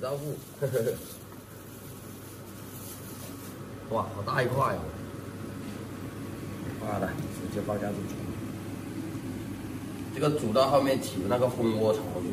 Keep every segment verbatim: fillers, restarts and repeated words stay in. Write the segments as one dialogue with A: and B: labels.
A: 招呼，呵呵呵。哇，好大一块哦！妈的，直接爆架子煮。这个煮到后面起那个蜂窝巢去。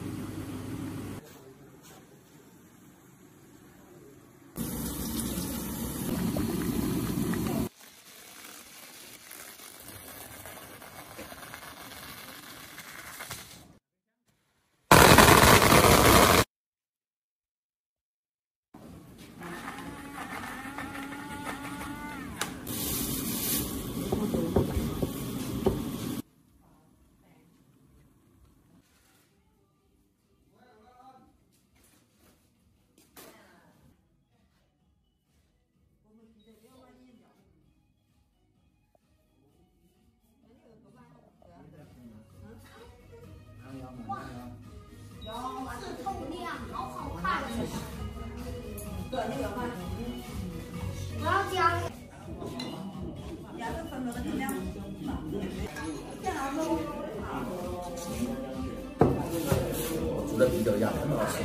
B: 是透亮，好好看。对，那个吗？我要加。两个分的尽量。这样子。
A: 煮的比较压，很好吃。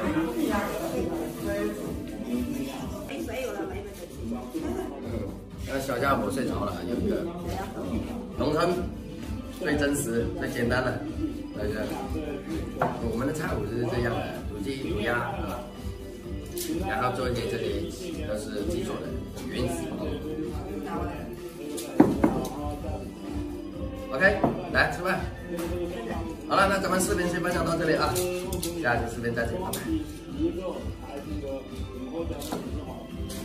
B: 没水有了，没没
A: 嗯，那小家伙睡着了，有一个农村最真实、最简单的，那个我们的菜谱是这样的：土鸡、土鸭啊，然后做一些这里都是基础的原始。OK， 来吃饭。好了，那咱们视频先分享到这里啊，下期视频再见，拜拜。